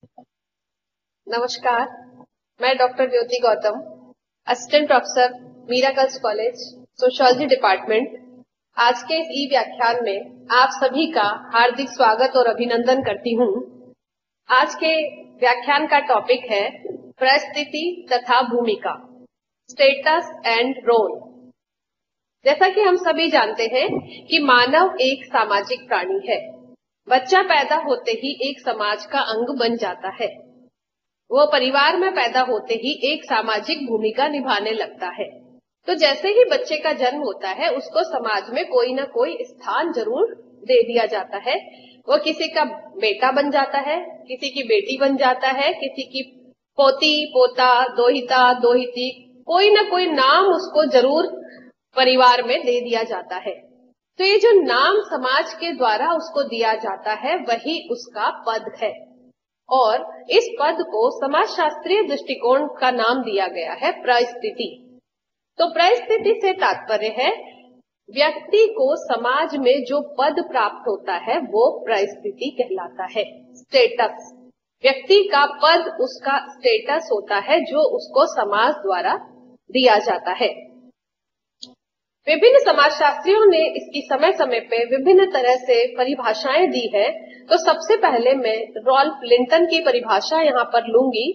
नमस्कार, मैं doctor Jyoti Gautam, assistant professor Meera girls college, sociology department. आज के इस ई व्याख्यान में आप सभी का हार्दिक स्वागत और अभिनंदन करती हूँ। आज के व्याख्यान का टॉपिक है परिस्थिति तथा भूमिका, स्टेटस एंड रोल। जैसा कि हम सभी जानते हैं कि मानव एक सामाजिक प्राणी है। बच्चा पैदा होते ही एक समाज का अंग बन जाता है। वो परिवार में पैदा होते ही एक सामाजिक भूमिका निभाने लगता है। तो जैसे ही बच्चे का जन्म होता है, उसको समाज में कोई ना कोई स्थान जरूर दे दिया जाता है। वो किसी का बेटा बन जाता है, किसी की बेटी बन जाता है, किसी की पोती, पोता, दोहिता, दोहिती, कोई ना कोई नाम उसको जरूर परिवार में दे दिया जाता है। तो ये जो नाम समाज के द्वारा उसको दिया जाता है, वही उसका पद है। और इस पद को समाजशास्त्रीय दृष्टिकोण का नाम दिया गया है परिस्थिति। तो परिस्थिति से तात्पर्य है व्यक्ति को समाज में जो पद प्राप्त होता है वो परिस्थिति कहलाता है। स्टेटस, व्यक्ति का पद उसका स्टेटस होता है जो उसको समाज द्वारा दिया जाता है। विभिन्न समाजशास्त्रियों ने इसकी समय समय पे विभिन्न तरह से परिभाषाएं दी है। तो सबसे पहले मैं रॉल्फ लिंटन की परिभाषा यहाँ पर लूंगी।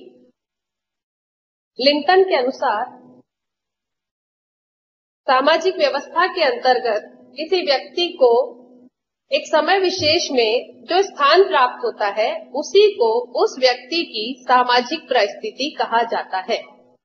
लिंटन के अनुसार सामाजिक व्यवस्था के अंतर्गत किसी व्यक्ति को एक समय विशेष में जो स्थान प्राप्त होता है, उसी को उस व्यक्ति की सामाजिक परिस्थिति कहा जाता है।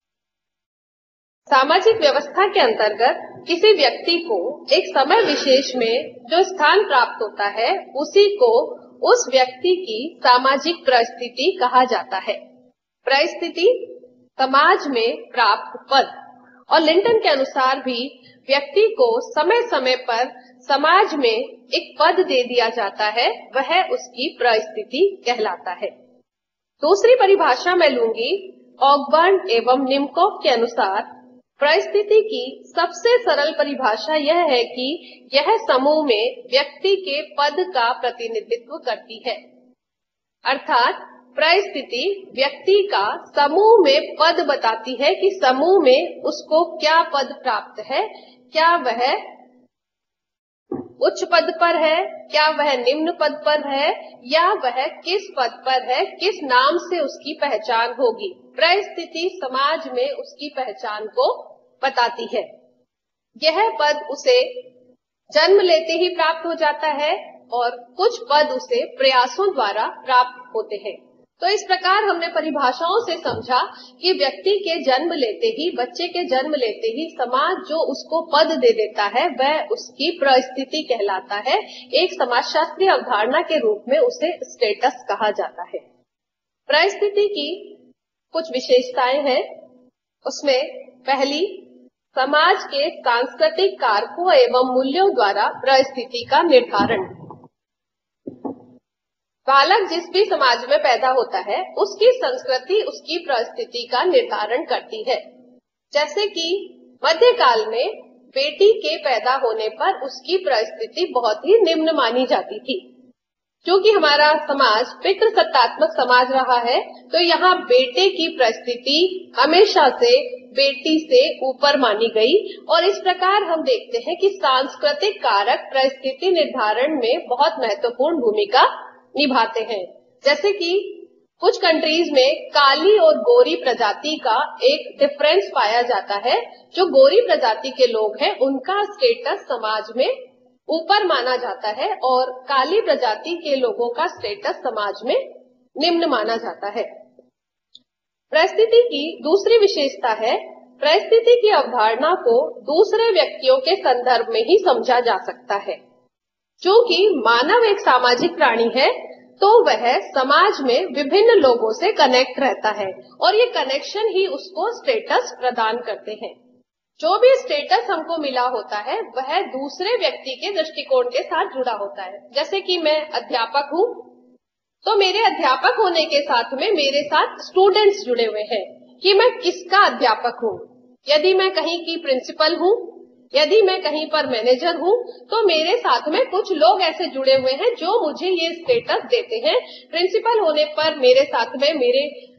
सामाजिक व्यवस्था के अंतर्गत किसी व्यक्ति को एक समय विशेष में जो स्थान प्राप्त होता है, उसी को उस व्यक्ति की सामाजिक परिस्थिति कहा जाता है। परिस्थिति समाज में प्राप्त पद। और लिंटन के अनुसार भी व्यक्ति को समय समय पर समाज में एक पद दे दिया जाता है, वह उसकी परिस्थिति कहलाता है। दूसरी परिभाषा मैं लूंगी ऑगबर्न एवं निमकोफ के अनुसार परिस्थिति की सबसे सरल परिभाषा यह है कि यह समूह में व्यक्ति के पद का प्रतिनिधित्व करती है। अर्थात परिस्थिति व्यक्ति का समूह में पद बताती है कि समूह में उसको क्या पद प्राप्त है, क्या वह उच्च पद पर है, क्या वह निम्न पद पर है, या वह किस पद पर है, किस नाम से उसकी पहचान होगी। परिस्थिति समाज में उसकी पहचान को बताती है। यह पद उसे जन्म लेते ही प्राप्त हो जाता है और कुछ पद उसे प्रयासों द्वारा प्राप्त होते हैं। तो इस प्रकार हमने परिभाषाओं से समझा कि व्यक्ति के जन्म लेते ही, बच्चे के जन्म लेते ही समाज जो उसको पद दे देता है, वह उसकी परिस्थिति कहलाता है। एक समाजशास्त्रीय अवधारणा के रूप में उसे स्टेटस कहा जाता है। परिस्थिति की कुछ विशेषताएं हैं। उसमें पहली, समाज के सांस्कृतिक कारकों एवं मूल्यों द्वारा परिस्थिति का निर्धारण। बालक जिस भी समाज में पैदा होता है, उसकी संस्कृति उसकी परिस्थिति का निर्धारण करती है। जैसे कि मध्यकाल में बेटी के पैदा होने पर उसकी परिस्थिति बहुत ही निम्न मानी जाती थी। क्योंकि हमारा समाज पितृसत्तात्मक समाज रहा है, तो यहाँ बेटे की परिस्थिति हमेशा से बेटी से ऊपर मानी गई। और इस प्रकार हम देखते हैं कि सांस्कृतिक कारक परिस्थिति निर्धारण में बहुत महत्वपूर्ण भूमिका निभाते हैं। जैसे कि कुछ कंट्रीज में काली और गोरी प्रजाति का एक डिफरेंस पाया जाता है। जो गोरी प्रजाति के लोग हैं, उनका स्टेटस समाज में ऊपर माना जाता है और काली प्रजाति के लोगों का स्टेटस समाज में निम्न माना जाता है। परिस्थिति की दूसरी विशेषता है, परिस्थिति की अवधारणा को दूसरे व्यक्तियों के संदर्भ में ही समझा जा सकता है। क्योंकि मानव एक सामाजिक प्राणी है, तो वह समाज में विभिन्न लोगों से कनेक्ट रहता है और ये कनेक्शन ही उसको स्टेटस प्रदान करते हैं। जो भी स्टेटस हमको मिला होता है, वह दूसरे व्यक्ति के दृष्टिकोण के साथ जुड़ा होता है। जैसे कि मैं अध्यापक हूँ, तो मेरे अध्यापक होने के साथ में मेरे साथ स्टूडेंट्स जुड़े हुए हैं कि मैं किसका अध्यापक हूँ। यदि मैं कहीं की प्रिंसिपल हूँ यदि मैं कहीं पर मैनेजर हूँ तो मेरे साथ में कुछ लोग ऐसे जुड़े हुए हैं जो मुझे ये स्टेटस देते हैं। प्रिंसिपल होने पर मेरे साथ में मेरे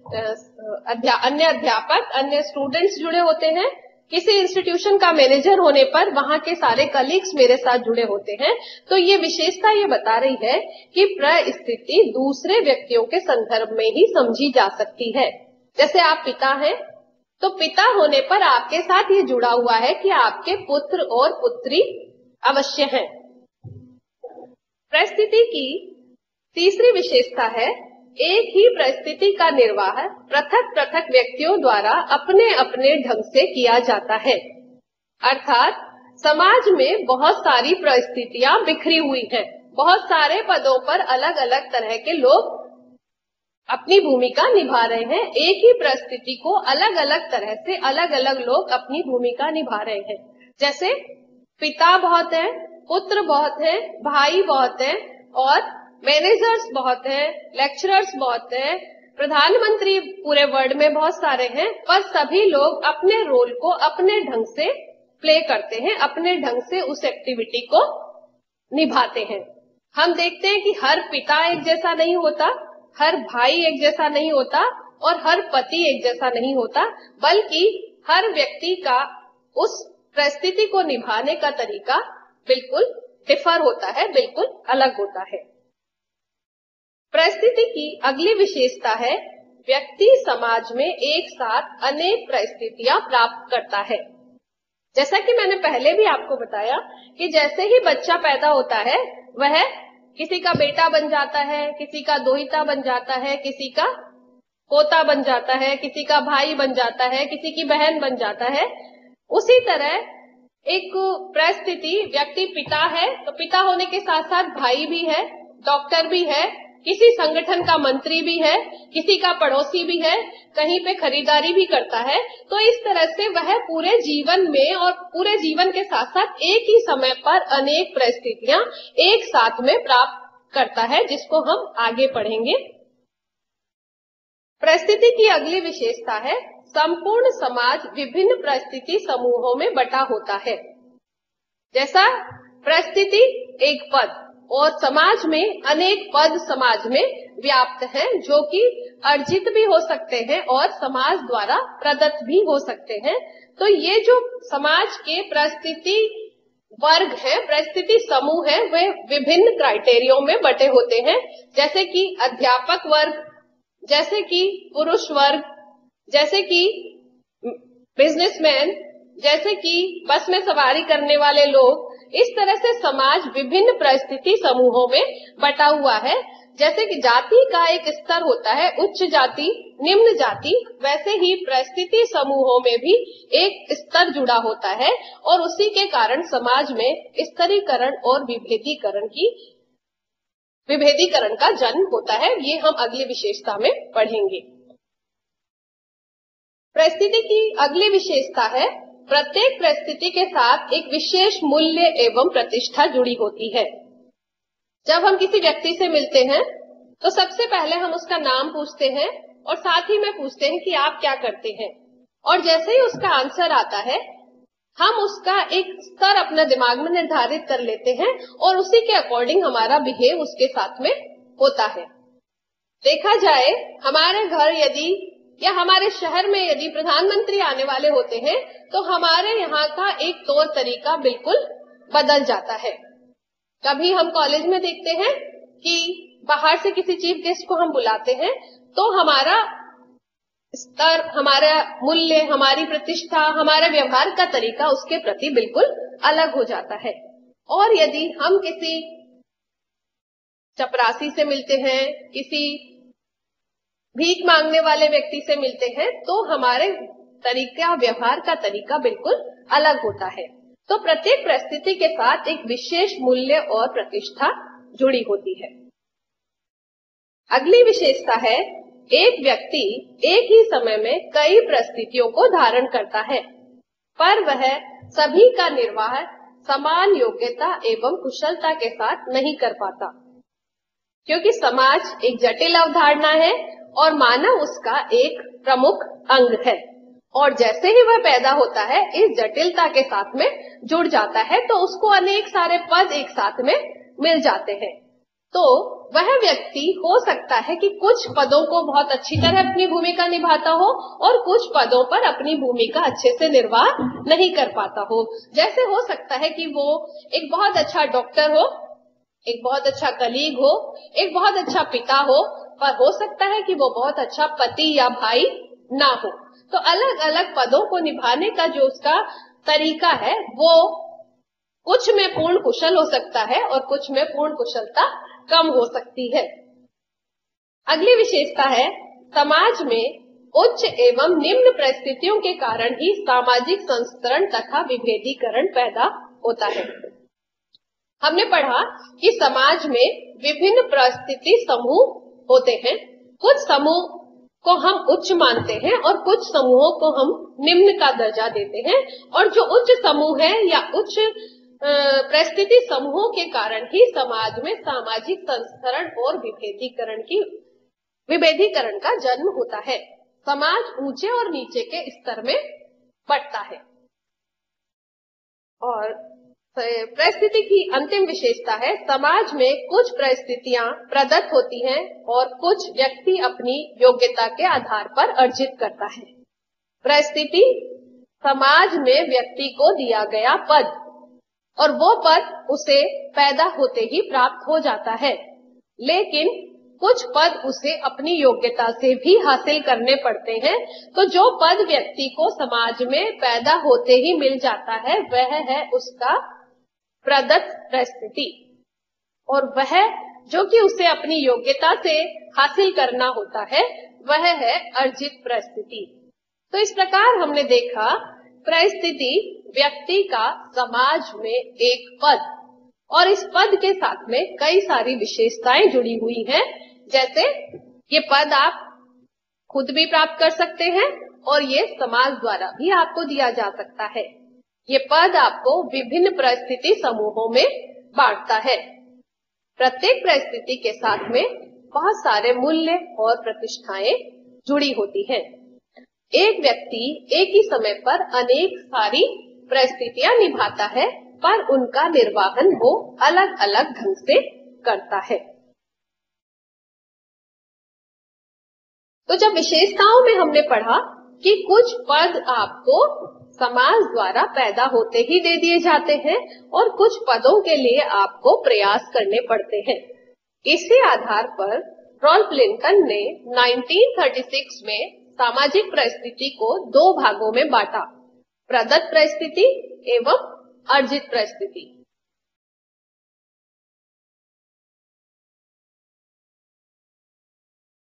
अन्य अध्यापक, अन्य स्टूडेंट्स जुड़े होते हैं। किसी इंस्टीट्यूशन का मैनेजर होने पर वहां के सारे कलीग्स मेरे साथ जुड़े होते हैं। तो ये विशेषता ये बता रही है कि परिस्थिति दूसरे व्यक्तियों के संदर्भ में ही समझी जा सकती है। जैसे आप पिता हैं, तो पिता होने पर आपके साथ ये जुड़ा हुआ है कि आपके पुत्र और पुत्री अवश्य हैं। परिस्थिति की तीसरी विशेषता है, एक ही परिस्थिति का निर्वाह पृथक पृथक व्यक्तियों द्वारा अपने अपने ढंग से किया जाता है। अर्थात समाज में बहुत सारी परिस्थितियां बिखरी हुई हैं। बहुत सारे पदों पर अलग अलग तरह के लोग अपनी भूमिका निभा रहे हैं। एक ही परिस्थिति को अलग अलग तरह से अलग अलग लोग अपनी भूमिका निभा रहे हैं। जैसे पिता बहुत हैं, पुत्र बहुत हैं, भाई बहुत हैं और मैनेजर्स बहुत हैं, लेक्चरर्स बहुत हैं, प्रधानमंत्री पूरे वर्ल्ड में बहुत सारे हैं, पर सभी लोग अपने रोल को अपने ढंग से प्ले करते हैं, अपने ढंग से उस एक्टिविटी को निभाते हैं। हम देखते हैं कि हर पिता एक जैसा नहीं होता, हर भाई एक जैसा नहीं होता और हर पति एक जैसा नहीं होता, बल्कि हर व्यक्ति का उस परिस्थिति को निभाने का तरीका बिल्कुल डिफर होता है, बिल्कुल अलग होता है। परिस्थिति की अगली विशेषता है, व्यक्ति समाज में एक साथ अनेक परिस्थितियां प्राप्त करता है। जैसा कि मैंने पहले भी आपको बताया कि जैसे ही बच्चा पैदा होता है, वह किसी का बेटा बन जाता है, किसी का दोहिता बन जाता है, किसी का पोता बन जाता है, किसी का भाई बन जाता है, किसी की बहन बन जाता है। उसी तरह एक परिस्थिति, व्यक्ति पिता है तो पिता होने के साथ साथ भाई भी है, डॉक्टर भी है, किसी संगठन का मंत्री भी है, किसी का पड़ोसी भी है, कहीं पे खरीदारी भी करता है। तो इस तरह से वह पूरे जीवन में और पूरे जीवन के साथ साथ एक ही समय पर अनेक परिस्थितियां एक साथ में प्राप्त करता है, जिसको हम आगे पढ़ेंगे। परिस्थिति की अगली विशेषता है, संपूर्ण समाज विभिन्न परिस्थिति समूहों में बटा होता है। जैसा परिस्थिति एक पद और समाज में अनेक पद समाज में व्याप्त हैं, जो कि अर्जित भी हो सकते हैं और समाज द्वारा प्रदत्त भी हो सकते हैं। तो ये जो समाज के परिस्थिति वर्ग है, परिस्थिति समूह है, वे विभिन्न क्राइटेरियो में बटे होते हैं। जैसे कि अध्यापक वर्ग, जैसे कि पुरुष वर्ग, जैसे कि बिजनेसमैन, जैसे कि बस में सवारी करने वाले लोग। इस तरह से समाज विभिन्न परिस्थिति समूहों में बटा हुआ है। जैसे कि जाति का एक स्तर होता है, उच्च जाति, निम्न जाति, वैसे ही परिस्थिति समूहों में भी एक स्तर जुड़ा होता है और उसी के कारण समाज में स्तरीकरण और विभेदीकरण का जन्म होता है। ये हम अगली विशेषता में पढ़ेंगे। परिस्थिति की अगली विशेषता है, प्रत्येक परिस्थिति के साथ एक विशेष मूल्य एवं प्रतिष्ठा जुड़ी होती है। जब हम किसी व्यक्ति से मिलते हैं तो सबसे पहले हम उसका नाम पूछते हैं और साथ ही में पूछते हैं कि आप क्या करते हैं, और जैसे ही उसका आंसर आता है हम उसका एक स्तर अपने दिमाग में निर्धारित कर लेते हैं और उसी के अकॉर्डिंग हमारा बिहेव उसके साथ में होता है। देखा जाए, हमारे घर यदि या हमारे शहर में यदि प्रधानमंत्री आने वाले होते हैं तो हमारे यहाँ का एक तौर तरीका बिल्कुल बदल जाता है। कभी हम कॉलेज में देखते हैं कि बाहर से किसी चीफ गेस्ट को हम बुलाते हैं तो हमारा स्तर, हमारा मूल्य, हमारी प्रतिष्ठा, हमारे व्यवहार का तरीका उसके प्रति बिल्कुल अलग हो जाता है। और यदि हम किसी चपरासी से मिलते हैं, किसी भीख मांगने वाले व्यक्ति से मिलते हैं, तो हमारे तरीका, व्यवहार का तरीका बिल्कुल अलग होता है। तो प्रत्येक परिस्थिति के साथ एक विशेष मूल्य और प्रतिष्ठा जुड़ी होती है। अगली विशेषता है, एक व्यक्ति एक ही समय में कई परिस्थितियों को धारण करता है, पर वह सभी का निर्वाह समान योग्यता एवं कुशलता के साथ नहीं कर पाता, क्योंकि समाज एक जटिल अवधारणा है और मानव उसका एक प्रमुख अंग है। और जैसे ही वह पैदा होता है इस जटिलता के साथ में जुड़ जाता है, तो उसको अनेक सारे पद एक साथ में मिल जाते हैं। तो वह व्यक्ति हो सकता है कि कुछ पदों को बहुत अच्छी तरह अपनी भूमिका निभाता हो और कुछ पदों पर अपनी भूमिका अच्छे से निर्वाह नहीं कर पाता हो। जैसे हो सकता है कि वो एक बहुत अच्छा डॉक्टर हो, एक बहुत अच्छा कलीग हो, एक बहुत अच्छा पिता हो, पर हो सकता है कि वो बहुत अच्छा पति या भाई ना हो। तो अलग अलग पदों को निभाने का जो उसका तरीका है वो कुछ में पूर्ण कुशल हो सकता है और कुछ में पूर्ण कुशलता कम हो सकती है। अगली विशेषता है, समाज में उच्च एवं निम्न परिस्थितियों के कारण ही सामाजिक संस्करण तथा विभेदीकरण पैदा होता है। हमने पढ़ा कि समाज में विभिन्न परिस्थिति समूह होते हैं। कुछ समूह को हम उच्च मानते हैं और कुछ समूहों को हम निम्न का दर्जा देते हैं, और जो उच्च समूह है या उच्च परिस्थिति समूहों के कारण ही समाज में सामाजिक संस्करण और विभेदीकरण का जन्म होता है। समाज ऊंचे और नीचे के स्तर में बढ़ता है। और परिस्थिति की अंतिम विशेषता है, समाज में कुछ परिस्थितियां प्रदत्त होती हैं और कुछ व्यक्ति अपनी योग्यता के आधार पर अर्जित करता है। परिस्थिति समाज में व्यक्ति को दिया गया पद, और वो पद उसे पैदा होते ही प्राप्त हो जाता है, लेकिन कुछ पद उसे अपनी योग्यता से भी हासिल करने पड़ते हैं। तो जो पद व्यक्ति को समाज में पैदा होते ही मिल जाता है वह है उसका प्रदत्त परिस्थिति, और वह जो कि उसे अपनी योग्यता से हासिल करना होता है वह है अर्जित परिस्थिति। तो इस प्रकार हमने देखा परिस्थिति व्यक्ति का समाज में एक पद, और इस पद के साथ में कई सारी विशेषताएं जुड़ी हुई हैं। जैसे ये पद आप खुद भी प्राप्त कर सकते हैं और ये समाज द्वारा भी आपको दिया जा सकता है। ये पद आपको विभिन्न परिस्थिति समूहों में बांटता है। प्रत्येक परिस्थिति के साथ में बहुत सारे मूल्य और प्रतिष्ठाएं जुड़ी होती हैं। एक व्यक्ति एक ही समय पर अनेक सारी परिस्थितियां निभाता है, पर उनका निर्वाहन वो अलग अलग ढंग से करता है। तो जब विशेषताओं में हमने पढ़ा कि कुछ पद आपको समाज द्वारा पैदा होते ही दे दिए जाते हैं और कुछ पदों के लिए आपको प्रयास करने पड़ते हैं। इसी आधार पर रॉल्फ लिंकन ने 1936 में सामाजिक परिस्थिति को दो भागों में बांटा, प्रदत्त परिस्थिति एवं अर्जित परिस्थिति।